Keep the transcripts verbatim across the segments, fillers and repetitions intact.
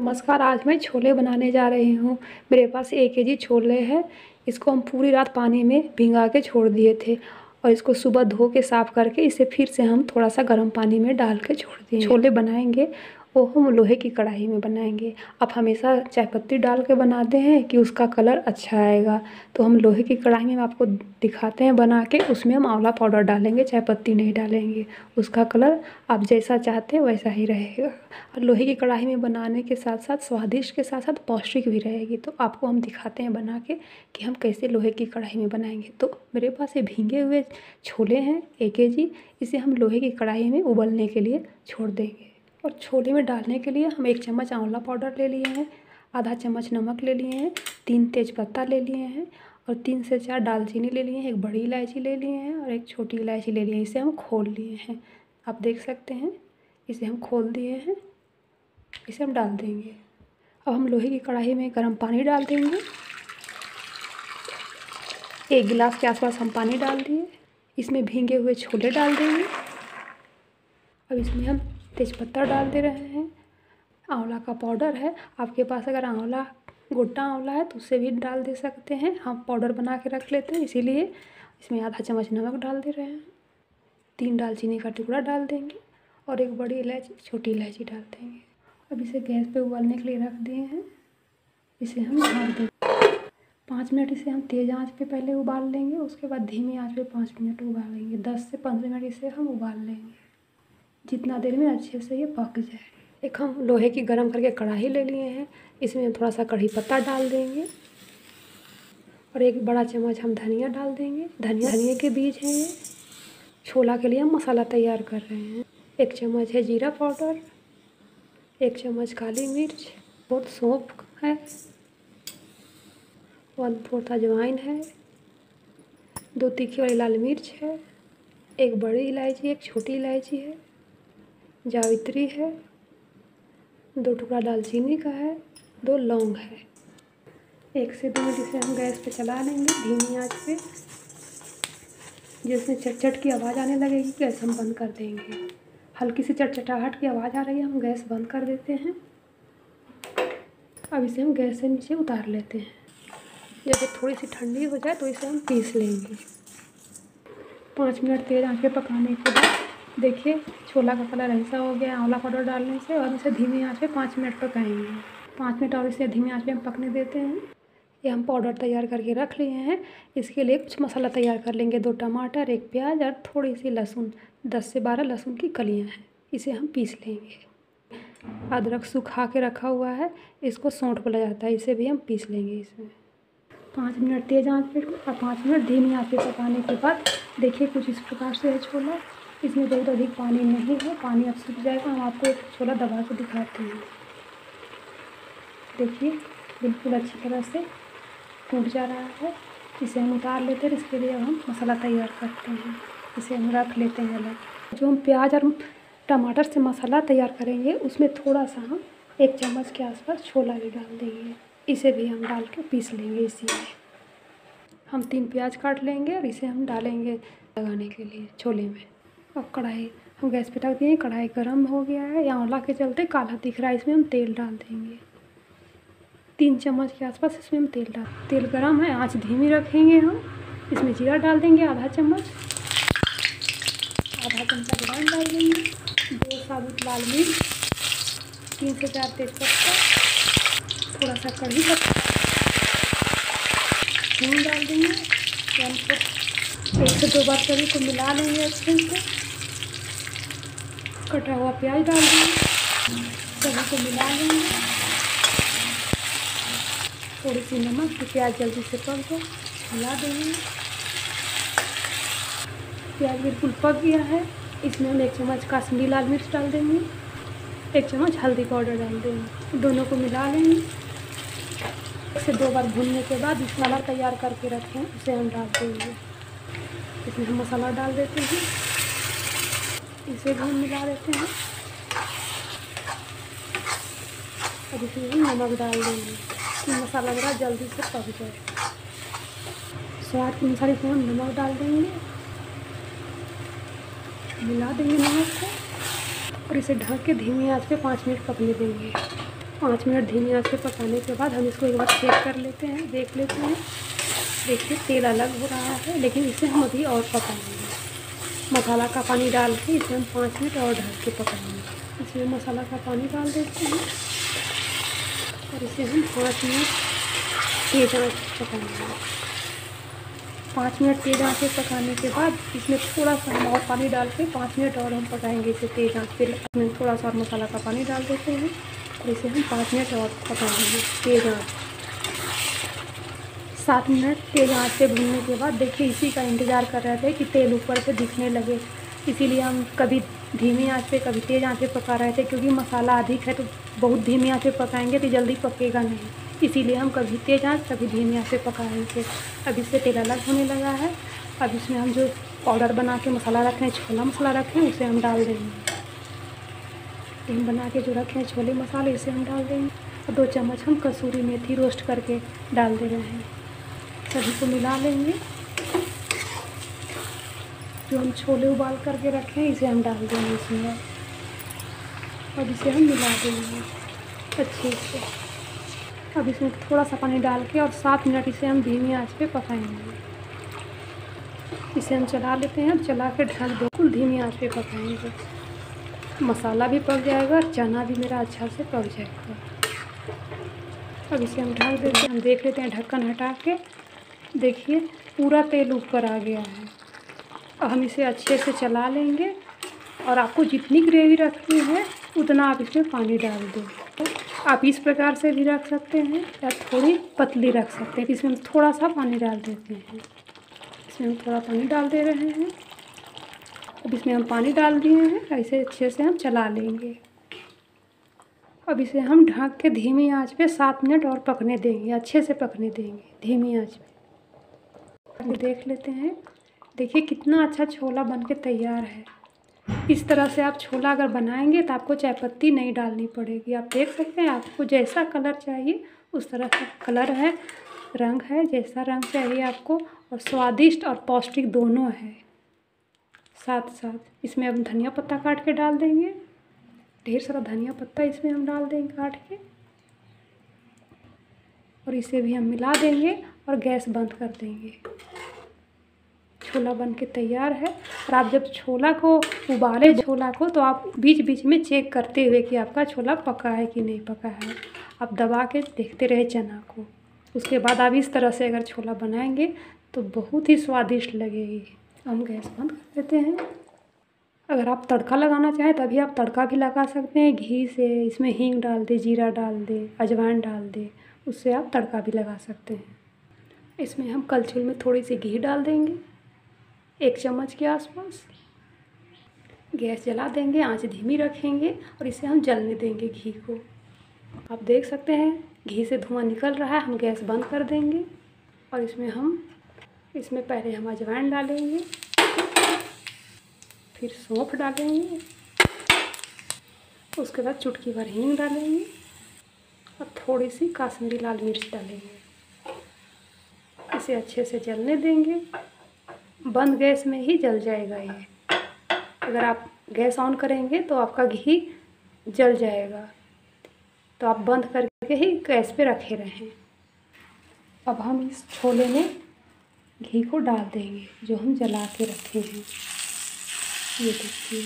नमस्कार, आज मैं छोले बनाने जा रही हूँ। मेरे पास एक केजी छोले हैं। इसको हम पूरी रात पानी में भिंगा के छोड़ दिए थे और इसको सुबह धो के साफ़ करके इसे फिर से हम थोड़ा सा गर्म पानी में डाल के छोड़ दिए। छोले बनाएंगे वो हम लोहे की कढ़ाई में बनाएंगे। आप हमेशा चाय पत्ती डाल के बनाते हैं कि उसका कलर अच्छा आएगा, तो हम लोहे की कढ़ाई में आपको दिखाते हैं बना के। उसमें हम आंवला पाउडर डालेंगे, चाय पत्ती नहीं डालेंगे। उसका कलर आप जैसा चाहते हैं वैसा ही रहेगा। और लोहे की कढ़ाई में बनाने के साथ साथ स्वादिष्ट के साथ साथ पौष्टिक भी रहेगी। तो आपको हम दिखाते हैं बना के कि हम कैसे लोहे की कढ़ाई में बनाएंगे। तो मेरे पास ये भीगे हुए छोले हैं एक के जी। इसे हम लोहे की कढ़ाई में उबलने के लिए छोड़ देंगे। और छोले में डालने के लिए हम एक चम्मच आंवला पाउडर ले लिए हैं, आधा चम्मच नमक ले लिए हैं, तीन तेज़पत्ता ले लिए हैं और तीन से चार दालचीनी ले लिए हैं, एक बड़ी इलायची ले लिए हैं और एक छोटी इलायची ले लिए हैं। इसे हम खोल लिए हैं, आप देख सकते हैं। इसे हम खोल दिए हैं, इसे हम डाल देंगे। अब हम लोहे की कढ़ाई में गर्म पानी डाल देंगे। एक गिलास के आसपास हम पानी डाल दिए। इसमें भीगे हुए छोले डाल देंगे। अब इसमें हम तेज़पत्ता डाल दे रहे हैं। आंवला का पाउडर है, आपके पास अगर आंवला गोटा आंवला है तो उससे भी डाल दे सकते हैं। हम पाउडर बना के रख लेते हैं, इसीलिए इसमें आधा चम्मच नमक डाल दे रहे हैं। तीन दालचीनी का टुकड़ा डाल देंगे और एक बड़ी इलायची छोटी इलायची डाल देंगे। अब इसे गैस पे उबालने के लिए रख दिए हैं। इसे हम ढाल देंगे। पाँच मिनट इसे हम तेज़ आंच पे पहले उबाल लेंगे, उसके बाद धीमी आंच पे पाँच मिनट उबालेंगे। दस से पंद्रह मिनट इसे हम उबाल लेंगे, जितना देर में अच्छे से ये पक जाए। एक हम लोहे की गरम करके कढ़ाई ले लिए हैं। इसमें थोड़ा सा कढ़ी पत्ता डाल देंगे और एक बड़ा चम्मच हम धनिया डाल देंगे। धनिया धनिया के बीज हैं ये। छोला के लिए हम मसाला तैयार कर रहे हैं। एक चम्मच है जीरा पाउडर, एक चम्मच काली मिर्च, बहुत सौंफ है, वन फोर्थ अजवाइन है, दो तीखी वाली लाल मिर्च है, एक बड़ी इलायची एक छोटी इलायची है, जावित्री है, दो टुकड़ा दालचीनी का है, दो लौंग है। एक से दो मिनट इसे हम गैस पे चला लेंगे धीमी आंच पे। जिसमें चटचट की आवाज़ आने लगेगी गैस हम बंद कर देंगे। हल्की सी चटचटाहट की आवाज़ आ रही है, हम गैस बंद कर देते हैं। अब इसे हम गैस से नीचे उतार लेते हैं। जब थोड़ी सी ठंडी हो जाए तो इसे हम पीस लेंगे। पाँच मिनट तेज़ आंच पे पकाने के बाद देखिए छोला का कलर ऐसा हो गया आंवला पाउडर डालने से। और इसे धीमी आंच पे पाँच मिनट पकाएंगे। पाँच मिनट और इसे धीमी आंच पे हम पकने देते हैं। ये हम पाउडर तैयार करके रख लिए हैं। इसके लिए कुछ मसाला तैयार कर लेंगे। दो टमाटर, एक प्याज और थोड़ी सी लहसुन, दस से बारह लहसुन की कलियाँ हैं। इसे हम पीस लेंगे। अदरक सुखा के रखा हुआ है, इसको सौंठ बोला जाता है, इसे भी हम पीस लेंगे। इसमें पाँच मिनट तेज़ आंच पे और पाँच मिनट धीमी आंच पे पकाने के बाद देखिए कुछ इस प्रकार से है छोला। इसमें बहुत अधिक पानी नहीं है, पानी अब सूख जाएगा। हम आपको एक छोला दबा के दिखाते हैं। देखिए बिल्कुल अच्छी तरह से टूट जा रहा है। इसे हम उतार लेते हैं। इसके लिए अब हम मसाला तैयार करते हैं। इसे हम रख लेते हैं अलग। जो हम प्याज और टमाटर से मसाला तैयार करेंगे उसमें थोड़ा सा हम एक चम्मच के आसपास छोला भी डाल देंगे। इसे भी हम डाल के पीस लेंगे। इसी में हम तीन प्याज काट लेंगे और इसे हम डालेंगे लगाने के लिए छोले में। अब कढ़ाई हम गैस पे रख दिए। कढ़ाई गर्म हो गया है, आंवला के चलते काला दिख रहा है। इसमें हम तेल डाल देंगे। तीन चम्मच के आसपास इसमें हम तेल डाल तेल गर्म है, आंच धीमी रखेंगे हम। इसमें जीरा डाल देंगे आधा चम्मच, आधा चम्मच अजवाइन डाल देंगे, दो साबुत लाल मिर्च, तीन से चार तेज़पत्ता, थोड़ा सा कढ़ी पत्ता नून डाल देंगे। एक से दो बार करी को मिला लेंगे अच्छे से। कटा हुआ प्याज डाल देंगे, सभी को मिला लेंगे। थोड़ी सी नमक कि प्याज जल्दी से पक जाए, मिला देंगे। प्याज बिल्कुल पक गया है। इसमें हम एक चम्मच काश्मीरी लाल मिर्च डाल देंगे, एक चम्मच हल्दी पाउडर डाल देंगे। दोनों को मिला लेंगे। एक से दो बार भूनने के बाद मसाला तैयार करके रखें उसे हम डाल देंगे। इसमें हम मसाला डाल देते हैं, इसे भी हम मिला देते हैं। अब इसमें हम नमक डाल देंगे कि मसाला जरा जल्दी से पक जाए। स्वाद के अनुसार इसमें हम नमक डाल देंगे, मिला देंगे नमक को और इसे ढक के धीमी आंच पे पाँच मिनट पकने देंगे। पाँच मिनट धीमी आंच पे पकाने के बाद हम इसको एक बार चेक कर लेते हैं, देख लेते हैं। देखिए तेल अलग हो रहा है, लेकिन इसे हम अभी और पकाएंगे। मसाला का पानी डाल के इसे हम पाँच मिनट और ढक के पकाएंगे। इसमें मसाला का पानी डाल देते हैं और इसे हम पाँच मिनट तेज़ आंच पे पकाएंगे। पाँच मिनट तेज़ आंच पे पकाने के बाद इसमें थोड़ा सा हम और पानी डाल के पाँच मिनट और हम पकाएंगे इसे तेज़ आंच पे। इसमें थोड़ा सा और मसाला का पानी डाल देते हैं और इसे हम पाँच मिनट और पकाएंगे तेज़ आंच। सात मिनट तेज़ आंच पे भूनने के बाद देखिए इसी का इंतज़ार कर रहे थे कि तेल ऊपर से दिखने लगे, इसीलिए हम कभी धीमी आंच पे कभी तेज़ आंच पे पका रहे थे, क्योंकि मसाला अधिक है तो बहुत धीमी आंच पे पकाएंगे तो जल्दी पकेगा नहीं, इसीलिए हम कभी तेज़ आंच कभी धीमी आंच पे पकाएंगे। अब इससे तेल अलग होने लगा है। अब इसमें हम जो पाउडर बना के मसाला रखे हैं, छोला मसाला रखे हैं, उसे हम डाल देंगे। हम बना के जो रखे हैं छोले मसाले, इसे हम डाल देंगे और दो चम्मच हम कसूरी मेथी रोस्ट करके डाल दे रहे हैं। सभी को मिला लेंगे। जो हम छोले उबाल करके रखे हैं इसे हम डाल देंगे इसमें और इसे हम मिला देंगे अच्छे से। अब इसमें थोड़ा सा पानी डाल के और सात मिनट इसे हम धीमी आंच पे पकाएंगे। इसे हम चला लेते हैं, चला के ढक दे, बिल्कुल धीमी आंच पे पकाएंगे। मसाला भी पक जाएगा और चना भी मेरा अच्छा से पक जाएगा। अब इसे हम ढक देते हैं। हम देख लेते हैं ढक्कन हटा के, देखिए पूरा तेल ऊपर आ गया है। अब हम इसे अच्छे से चला लेंगे और आपको जितनी ग्रेवी रखनी है उतना आप इसमें पानी डाल दें। आप इस प्रकार से भी रख सकते हैं या थोड़ी पतली रख सकते हैं। इसमें हम थोड़ा सा पानी डाल देते हैं। इसमें हम थोड़ा पानी डाल दे रहे हैं। अब इसमें हम पानी डाल दिए हैं, ऐसे अच्छे से हम चला लेंगे। अब इसे हम ढक के धीमी आंच पे सात मिनट और पकने देंगे, अच्छे से पकने देंगे धीमी आंच पे। अब देख लेते हैं, देखिए कितना अच्छा छोला बन के तैयार है। इस तरह से आप छोला अगर बनाएंगे तो आपको चाय पत्ती नहीं डालनी पड़ेगी। आप देख सकते हैं आपको जैसा कलर चाहिए उस तरह का कलर है, रंग है, जैसा रंग चाहिए आपको, और स्वादिष्ट और पौष्टिक दोनों है। साथ साथ इसमें हम धनिया पत्ता काट के डाल देंगे, ढेर सारा धनिया पत्ता इसमें हम डाल देंगे काट के और इसे भी हम मिला देंगे और गैस बंद कर देंगे। छोला बन के तैयार है। और आप जब छोला को उबाले छोला को तो आप बीच बीच में चेक करते हुए कि आपका छोला पका है कि नहीं पका है, आप दबा के देखते रहे चना को। उसके बाद आप इस तरह से अगर छोला बनाएंगे तो बहुत ही स्वादिष्ट लगेगी। हम गैस बंद कर देते हैं। अगर आप तड़का लगाना चाहें तभी आप तड़का भी लगा सकते हैं घी से। इसमें हींग डाल दे, जीरा डाल दे, अजवाइन डाल दे, उससे आप तड़का भी लगा सकते हैं। इसमें हम कलछुल में थोड़ी सी घी डाल देंगे, एक चम्मच के आसपास। गैस जला देंगे, आंच धीमी रखेंगे और इसे हम जलने देंगे घी को। आप देख सकते हैं घी से धुआं निकल रहा है। हम गैस बंद कर देंगे और इसमें हम इसमें पहले हम अजवाइन डालेंगे, फिर सौंफ डालेंगे, उसके बाद चुटकी भर हींग डालेंगे और थोड़ी सी काश्मीरी लाल मिर्च डालेंगे। इसे अच्छे से जलने देंगे। बंद गैस में ही जल जाएगा ये। अगर आप गैस ऑन करेंगे तो आपका घी जल जाएगा, तो आप बंद करके ही गैस पे रखे रहें। अब हम इस छोले में घी को डाल देंगे जो हम जला के रखे हैं। ये देखिए।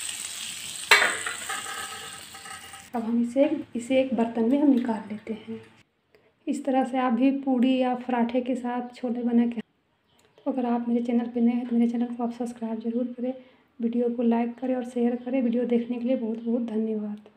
अब हम इसे इसे एक बर्तन में हम निकाल लेते हैं। इस तरह से आप भी पूड़ी या पराठे के साथ छोले बना के। अगर आप मेरे चैनल पे नए हैं तो मेरे चैनल को आप सब्सक्राइब जरूर करें, वीडियो को लाइक करें और शेयर करें। वीडियो देखने के लिए बहुत बहुत धन्यवाद।